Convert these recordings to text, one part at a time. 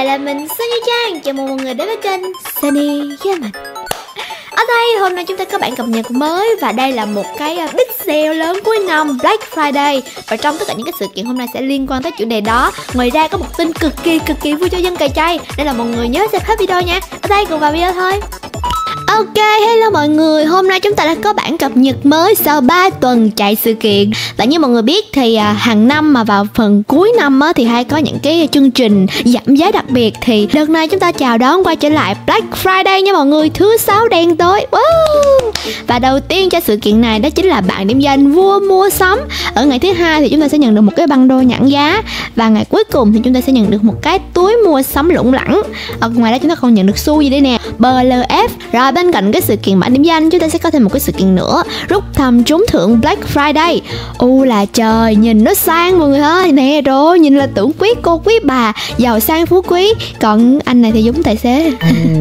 lại là mình Sunny Trang. Chào mừng mọi người đến với kênh Sunny Gaming. Ở đây hôm nay chúng ta có bản cập nhật mới và đây là một cái big sale lớn cuối năm, Black Friday. Và trong tất cả những cái sự kiện hôm nay sẽ liên quan tới chủ đề đó. Ngoài ra có một tin cực kỳ vui cho dân cày chay, nên là mọi người nhớ xem hết video nha. Ở đây cùng vào video thôi. Ok, hello mọi người, hôm nay chúng ta đã có bản cập nhật mới sau 3 tuần chạy sự kiện. Và như mọi người biết thì hàng năm mà vào phần cuối năm á, thì hay có những cái chương trình giảm giá đặc biệt. Thì đợt này chúng ta chào đón quay trở lại Black Friday nha mọi người, thứ 6 đen tối. Wow. Và đầu tiên cho sự kiện này đó chính là bảng điểm danh vua mua sắm. Ở ngày thứ hai thì chúng ta sẽ nhận được một cái băng đô nhãn giá. Và ngày cuối cùng thì chúng ta sẽ nhận được một cái túi mua sắm lủng lẳng. Ngoài ra chúng ta còn nhận được xu gì đây nè, BLF. Rồi bên cạnh cái sự kiện bảng điểm danh, chúng ta sẽ có thêm một cái sự kiện nữa, rút thăm trúng thưởng Black Friday. Là trời, nhìn nó sang mọi người ơi. Nè rồi, nhìn là tưởng quý cô quý bà, giàu sang phú quý. Còn anh này thì giống tài xế.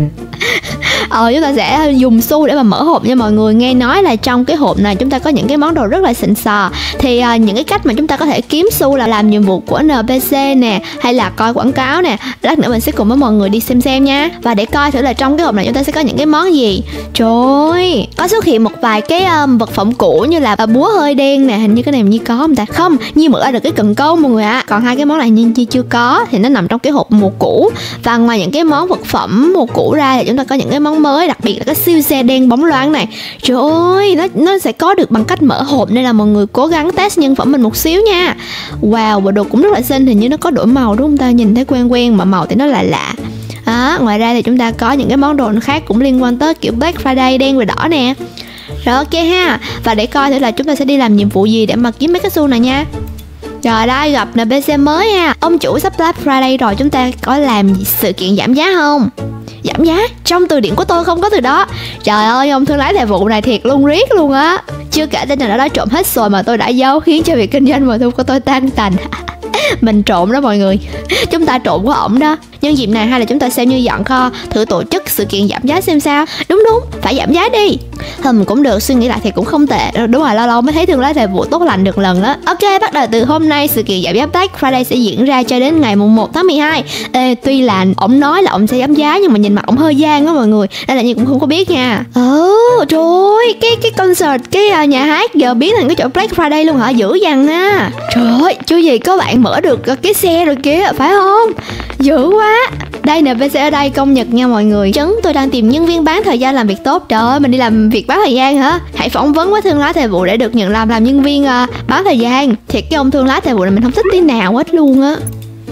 Chúng ta sẽ dùng xu để mà mở hộp nha mọi người. Nghe nói là trong cái hộp này chúng ta có những cái món đồ rất là xịn sò. Thì những cái cách mà chúng ta có thể kiếm xu là làm nhiệm vụ của NPC nè, hay là coi quảng cáo nè. Lát nữa mình sẽ cùng với mọi người đi xem nha. Và để coi thử là trong cái hộp này chúng ta sẽ có những cái món gì. Trời ơi, có xuất hiện một vài cái vật phẩm cũ như là búa hơi đen nè. Hình như cái này như có không ta? Không, như mở ra được cái cần câu mọi người ạ. Còn hai cái món này như chưa có, thì nó nằm trong cái hộp mùa cũ. Và ngoài những cái món vật phẩm mùa cũ ra thì chúng ta có những cái món mới, đặc biệt là cái siêu xe đen bóng loáng này. Trời ơi, nó sẽ có được bằng cách mở hộp, nên là mọi người cố gắng test nhân phẩm mình một xíu nha. Wow, bộ đồ cũng rất là xinh, hình như nó có đổi màu đúng không ta? Nhìn thấy quen mà màu thì nó lạ lạ. Ngoài ra thì chúng ta có những cái món đồ khác cũng liên quan tới kiểu Black Friday đen và đỏ nè. Rồi ok ha. Và để coi thử là chúng ta sẽ đi làm nhiệm vụ gì để mà kiếm mấy cái xu này nha. Rồi đây, gặp NPC mới ha. Ông chủ sắp Black Friday rồi, chúng ta có làm sự kiện giảm giá không? Giảm giá? Trong từ điển của tôi không có từ đó. Trời ơi, ông thương lái thời vụ này thiệt luôn, riết luôn á. Chưa kể tên nào đã trộm hết rồi mà tôi đã giấu, khiến cho việc kinh doanh mùa thu của tôi tan tành. Mình trộm đó mọi người. Chúng ta trộm của ổng đó. Nhân dịp này hay là chúng ta xem như dọn kho, thử tổ chức sự kiện giảm giá xem sao. Đúng, phải giảm giá đi. Cũng được, suy nghĩ lại thì cũng không tệ. Đúng rồi, lâu lâu mới thấy thương lái thời vụ tốt lành được lần đó. Ok, bắt đầu từ hôm nay sự kiện giảm giá Black Friday sẽ diễn ra cho đến ngày 1 tháng 12. Tuy là ổng nói là ổng sẽ giảm giá, nhưng mà nhìn mặt ổng hơi gian đó mọi người, nên là như cũng không có biết nha. Trời ơi, cái concert, cái nhà hát giờ biến thành cái chỗ Black Friday luôn hả? Dữ dằn ha. Trời ơi, chưa gì có bạn mở được cái xe rồi kìa, phải không? Dữ quá. Đây nè, NPC ở đây công nhật nha mọi người. Tôi đang tìm nhân viên bán thời gian làm việc tốt. Trời ơi, mình đi làm việc bán thời gian hả? Hãy phỏng vấn với thương lái thời vụ để được nhận làm nhân viên bán thời gian. Thiệt cái ông thương lái thời vụ này mình không thích tí nào hết luôn á.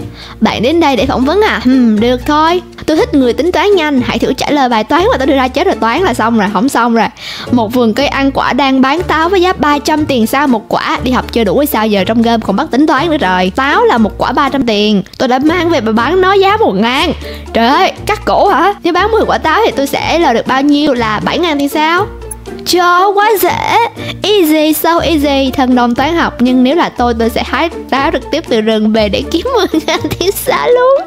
Bạn đến đây để phỏng vấn à? Được thôi. Tôi thích người tính toán nhanh. Hãy thử trả lời bài toán mà tôi đưa ra, chết rồi, toán là xong rồi, không xong rồi. Một vườn cây ăn quả đang bán táo với giá 300 tiền sao một quả. Đi học chưa đủ hay sao giờ trong game còn bắt tính toán nữa rồi. Táo là một quả 300 tiền. Tôi đã mang về và bán nó giá 1.000. Trời ơi, cắt cổ hả? Nếu bán 10 quả táo thì tôi sẽ lời được bao nhiêu, là 7.000 tiền sao? Trời, quá dễ. Easy, so easy. Thần đồng toán học. Nhưng nếu là tôi sẽ hái táo trực tiếp từ rừng về để kiếm 10.000 tiền sao luôn.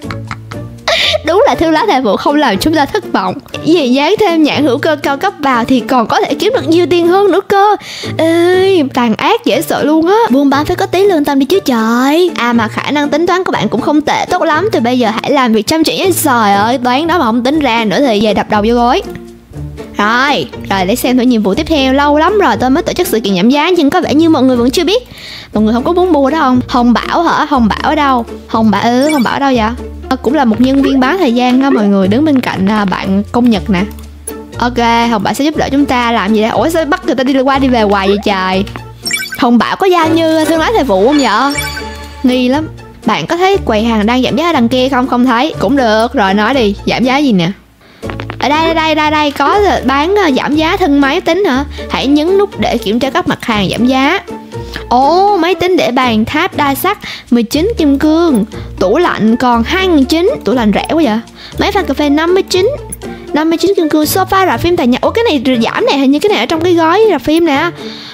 Đúng là thương lái thời vụ không làm chúng ta thất vọng. Vì dán thêm nhãn hữu cơ cao cấp vào thì còn có thể kiếm được nhiều tiền hơn nữa cơ. Ê, tàn ác dễ sợ luôn á. Buôn bán phải có tí lương tâm đi chứ trời. Mà khả năng tính toán của bạn cũng không tệ, tốt lắm. Từ bây giờ hãy làm việc chăm chỉ. Trời ơi, toán đó mà không tính ra nữa thì về đập đầu vô gối. Rồi để xem thử nhiệm vụ tiếp theo. Lâu lắm rồi tôi mới tổ chức sự kiện giảm giá, nhưng có vẻ như mọi người vẫn chưa biết. Mọi người không có muốn mua đó không? Hồng Bảo hả? Hồng Bảo ở đâu? Hồng Bảo ở đâu vậy? Cũng là một nhân viên bán thời gian đó mọi người, đứng bên cạnh bạn công nhật nè. Ok, Hồng Bảo sẽ giúp đỡ chúng ta làm gì đây? Ủa sao bắt người ta đi qua đi về hoài vậy trời? Hồng Bảo có giao như thương lái thời vụ không vậy? Nghi lắm. Bạn có thấy quầy hàng đang giảm giá ở đằng kia không? Không thấy. Cũng được, rồi nói đi, giảm giá gì nè? Ở đây có bán giảm giá thân máy tính hả? Hãy nhấn nút để kiểm tra các mặt hàng giảm giá. Máy tính để bàn tháp đa sắc 19 kim cương. Tủ lạnh còn 2.900. Tủ lạnh rẻ quá vậy. Máy pha cà phê 59 kim cương. Sofa rạp phim tại nhà. Cái này giảm này, hình như cái này ở trong cái gói rạp phim nè.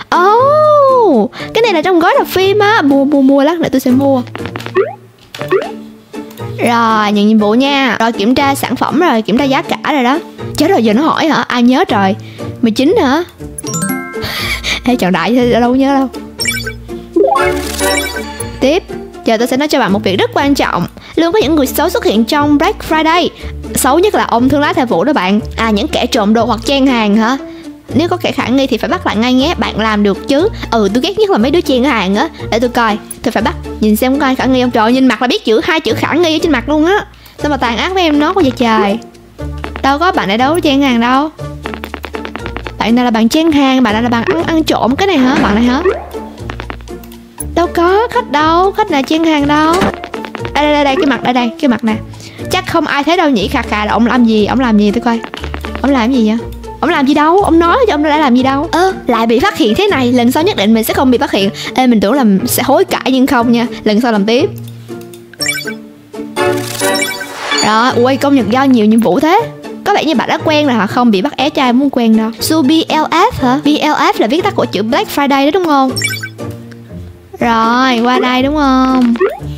Cái này là trong gói rạp phim á. Mua lát nữa tôi sẽ mua. Rồi, nhận nhiệm vụ nha. Rồi kiểm tra sản phẩm rồi, kiểm tra giá cả rồi đó. Chết rồi, giờ nó hỏi hả? Ai nhớ trời. 19 hả? Ê, chọn đại đâu nhớ đâu. Tiếp. Giờ tôi sẽ nói cho bạn một việc rất quan trọng. Luôn có những người xấu xuất hiện trong Black Friday. Xấu nhất là ông thương lái thời vụ đó bạn. Những kẻ trộm đồ hoặc chen hàng hả? Nếu có kẻ khả nghi thì phải bắt lại ngay nhé. Bạn làm được chứ. Tôi ghét nhất là mấy đứa chen hàng á. Để tôi coi, tôi phải bắt. Nhìn xem có ai khả nghi không. Trời ơi, nhìn mặt là biết hai chữ khả nghi ở trên mặt luôn á. Sao mà tàn ác với em nó quá vậy trời. Đâu có bạn này đâu chen hàng đâu. Bạn này là bạn chen hàng. Bạn này là bạn ăn trộm cái này hả? Bạn này hả? Đâu có khách đâu. Khách nào chen hàng đâu. Đây cái mặt đây cái mặt nè. Chắc không ai thấy đâu nhỉ. Khà là ông làm gì? Ông làm gì tôi coi. Ông làm gì vậy? Ông làm gì đâu? Ông nói cho ông đã làm gì đâu. Lại bị phát hiện thế này. Lần sau nhất định mình sẽ không bị phát hiện. Mình tưởng là sẽ hối cải nhưng không nha. Lần sau làm tiếp. Rồi, ui công nhận do nhiều nhiệm vụ thế. Có vẻ như bạn đã quen rồi hả? Không bị bắt é trai muốn quen đâu. So BLF hả? BLF là viết tắt của chữ Black Friday đó đúng không? Rồi, qua đây đúng không?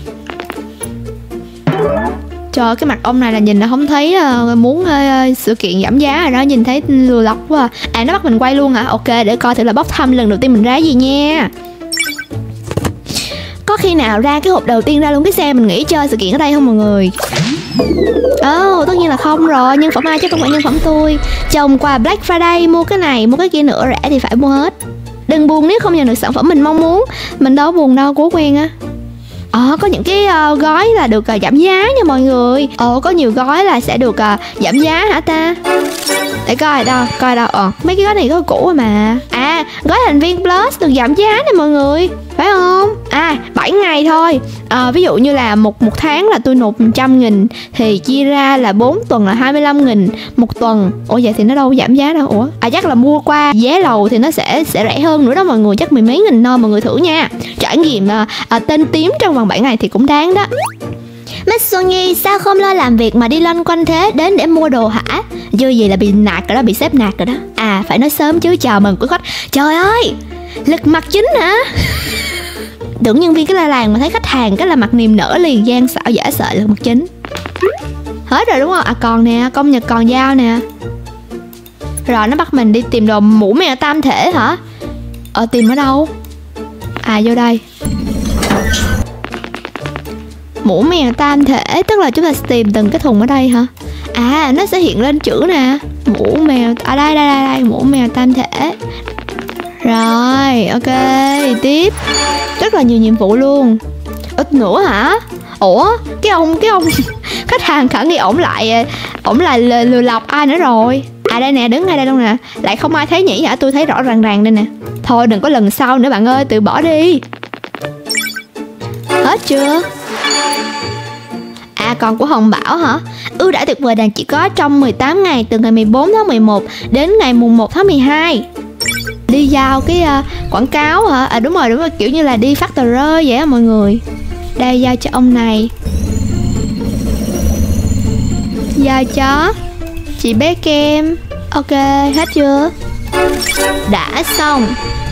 Trời, cái mặt ông này là nhìn là không thấy muốn sự kiện giảm giá rồi đó. Nhìn thấy lừa lọc quá. Nó bắt mình quay luôn hả? Ok, để coi thử là bốc thăm lần đầu tiên mình ra gì nha. Có khi nào ra cái hộp đầu tiên ra luôn cái xe mình nghĩ chơi sự kiện ở đây không mọi người? Tất nhiên là không rồi. Nhân phẩm ai chứ không phải nhân phẩm tôi. Chồng quà Black Friday, mua cái này, mua cái kia nữa, rẻ thì phải mua hết. Đừng buồn nếu không nhận được sản phẩm mình mong muốn. Mình đâu buồn đâu, cố quen á. Có những cái gói là được giảm giá nha mọi người. Có nhiều gói là sẽ được giảm giá hả ta? Để coi đâu. Mấy cái gói này gói cũ rồi mà. Gói thành viên Plus được giảm giá nè mọi người. Phải không? 7 ngày thôi. Ví dụ như là một tháng là tôi nộp 100.000 thì chia ra là 4 tuần là 25.000 một tuần. Ủa vậy thì nó đâu giảm giá đâu. Ủa? Chắc là mua qua vé lầu thì nó sẽ rẻ hơn nữa đó mọi người. Chắc mười mấy nghìn thôi mọi người thử nha. Trải nghiệm tên tím trong vòng 7 ngày thì cũng đáng đó. Miss Xuân Nhi sao không lo làm việc mà đi loanh quanh thế, đến để mua đồ hả? Chưa gì là bị nạt rồi đó, bị sếp nạt rồi đó. Phải nói sớm chứ, chào mừng quý khách. Trời ơi, lật mặt chính hả? Tưởng nhân viên cái la làng mà thấy khách hàng cái là mặt niềm nở liền, gian xảo giả sợ lật mặt chính. Hết rồi đúng không? Còn nè, công nhật còn giao nè. Rồi nó bắt mình đi tìm đồ mũ mèo tam thể hả? Tìm ở đâu? Vô đây. Mũ mèo tam thể, tức là chúng ta sẽ tìm từng cái thùng ở đây hả? Nó sẽ hiện lên chữ nè. Mũ mèo, đây, mũ mèo tam thể. Rồi, ok, tiếp. Rất là nhiều nhiệm vụ luôn. Ít nữa hả? Ủa, cái ông khách hàng khả nghi ổng lại lừa lọc ai nữa rồi? Đây nè, đứng ngay đây luôn nè. Lại không ai thấy nhỉ hả? Tôi thấy rõ ràng đây nè. Thôi đừng có lần sau nữa bạn ơi, từ bỏ đi. Hết chưa? Còn của Hồng Bảo hả? Ưu đãi tuyệt vời đang chỉ có trong 18 ngày từ ngày 14 tháng 11 đến ngày mùng 1 tháng 12. Đi giao cái quảng cáo hả? Đúng rồi, kiểu như là đi phát tờ rơi vậy á mọi người. Đây giao cho ông này. Giao cho chị bé Kem. Ok, hết chưa? Đã xong.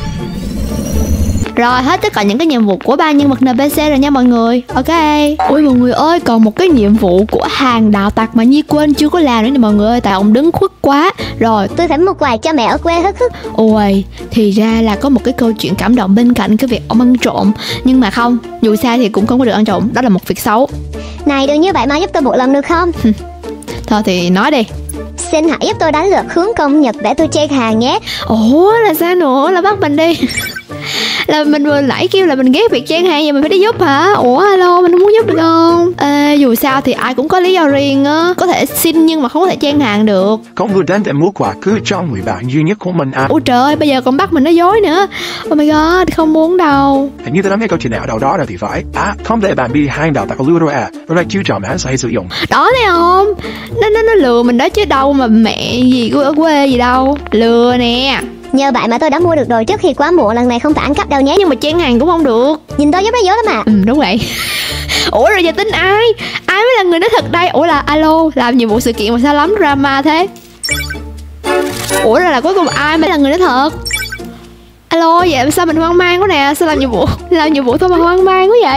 Rồi hết tất cả những cái nhiệm vụ của 3 nhân vật NPC rồi nha mọi người. Ok. Ôi mọi người ơi, còn một cái nhiệm vụ của hàng đạo tặc mà Nhi quên chưa có làm nữa nè mọi người ơi. Tại ông đứng khuất quá. Rồi tôi phải mua quà cho mẹ ở quê hức. Ôi, thì ra là có một cái câu chuyện cảm động bên cạnh cái việc ông ăn trộm. Nhưng mà không, dù sao thì cũng không có được ăn trộm. Đó là một việc xấu. Này đừng như vậy mà giúp tôi một lần được không? Thôi thì nói đi. Xin hãy giúp tôi đánh lượt hướng công nhật để tôi chen hàng nhé. Ủa là sao nữa? Là bắt mình đi. Là mình vừa nãy kêu là mình ghét việc chen hàng, giờ mình phải đi giúp hả? Ủa alo, mình không muốn giúp được không? Dù sao thì ai cũng có lý do riêng á. Có thể xin nhưng mà không có thể chen hàng được. Con vừa đến để mua quà cưới cho người bạn duy nhất của mình. Ôi trời ơi, bây giờ còn bắt mình nói dối nữa. Oh my god, không muốn đâu. Hình như tôi đã nghe câu chuyện nào đâu đó rồi thì phải. Không thể bạn bị hàng đạo tặc lừa rồi rồi lại chú trọng hãng sẽ sử dụng. Đó thấy không? Nó lừa mình đó chứ đâu mà mẹ gì ở quê gì đâu. Lừa nè. Nhờ vậy mà tôi đã mua được đồ trước khi quá muộn, lần này không phải ăn cắp đâu nhé. Nhưng mà chen hàng cũng không được. Nhìn tôi giúp nói dối lắm mà. Đúng vậy. Ủa rồi giờ tính ai? Ai mới là người nói thật đây? Ủa là alo, làm nhiệm vụ sự kiện mà sao lắm drama thế? Ủa rồi là cuối cùng ai mới là người nói thật? Alo, vậy sao mình hoang mang quá nè? Sao làm nhiệm vụ thôi mà hoang mang quá vậy?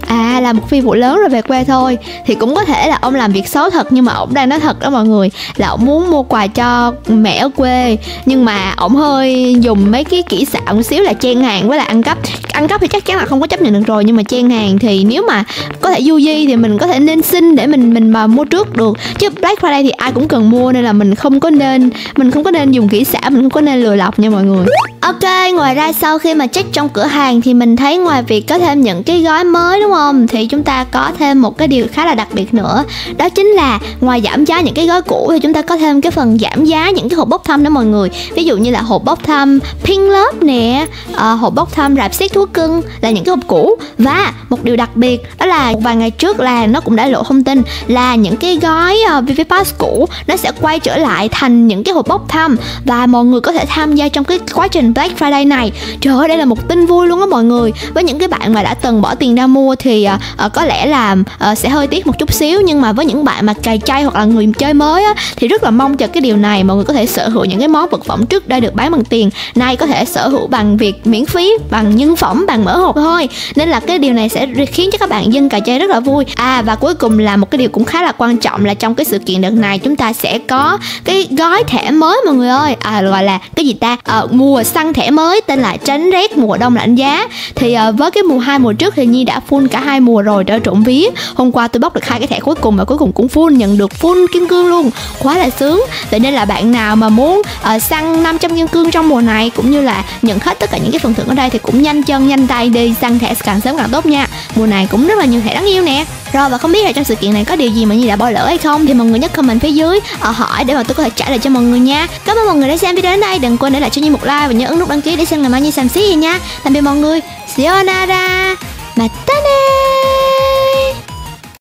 là một phi vụ lớn rồi về quê thôi. Thì cũng có thể là ông làm việc xấu thật, nhưng mà ông đang nói thật đó mọi người, là ông muốn mua quà cho mẹ ở quê, nhưng mà ông hơi dùng mấy cái kỹ xảo một xíu là chen hàng với lại ăn cắp. Ăn cắp thì chắc chắn là không có chấp nhận được rồi, nhưng mà chen hàng thì nếu mà có thể du di thì mình có thể nên xin để mình mà mua trước được. Chứ Black Friday thì ai cũng cần mua, nên là mình không có nên dùng kỹ xảo, mình không có nên lừa lọc nha mọi người. Ok, ngoài ra sau khi mà check trong cửa hàng thì mình thấy ngoài việc có thêm những cái gói mới đúng không, thì chúng ta có thêm một cái điều khá là đặc biệt nữa. Đó chính là ngoài giảm giá những cái gói cũ thì chúng ta có thêm cái phần giảm giá những cái hộp bốc thăm đó mọi người. Ví dụ như là hộp bốc thăm Pink Love nè, hộp bốc thăm rạp xiếc thú cưng là những cái hộp cũ. Và một điều đặc biệt đó là vài ngày trước là nó cũng đã lộ thông tin là những cái gói VPass cũ nó sẽ quay trở lại thành những cái hộp bốc thăm, và mọi người có thể tham gia trong cái quá trình Black Friday này. Trời ơi, đây là một tin vui luôn á mọi người. Với những cái bạn mà đã từng bỏ tiền ra mua thì có lẽ là sẽ hơi tiếc một chút xíu, nhưng mà với những bạn mà cày chay hoặc là người chơi mới á, thì rất là mong chờ cái điều này. Mọi người có thể sở hữu những cái món vật phẩm trước đây được bán bằng tiền, nay có thể sở hữu bằng việc miễn phí, bằng nhân phẩm, bằng mở hộp thôi. Nên là cái điều này sẽ khiến cho các bạn dân cày chay rất là vui. Và cuối cùng là một cái điều cũng khá là quan trọng là trong cái sự kiện đợt này chúng ta sẽ có cái gói thẻ mới mọi người ơi. Gọi là cái gì ta, mùa săn thẻ mới tên là tránh rét mùa đông lạnh giá. Thì với cái mùa 2 mùa trước thì Nhi đã full cả 2 mùa rồi, đã trộm vía. Hôm qua tôi bóc được 2 cái thẻ cuối cùng và cuối cùng cũng full, nhận được full kim cương luôn, quá là sướng. Vậy nên là bạn nào mà muốn săn 500 kim cương trong mùa này cũng như là nhận hết tất cả những cái phần thưởng ở đây thì cũng nhanh chân nhanh tay đi săn thẻ càng sớm càng tốt nha. Mùa này cũng rất là nhiều thẻ đáng yêu nè. Rồi, và không biết là trong sự kiện này có điều gì mà Nhi đã bỏ lỡ hay không thì mọi người nhớ comment phía dưới hỏi để mà tôi có thể trả lời cho mọi người nha. Cảm ơn mọi người đã xem video đến đây, đừng quên để lại cho Nhi một like và nhớ ấn nút đăng ký để xem ngày mai Nhi xem xí nha. Tạm biệt mọi người, sayonara, matane.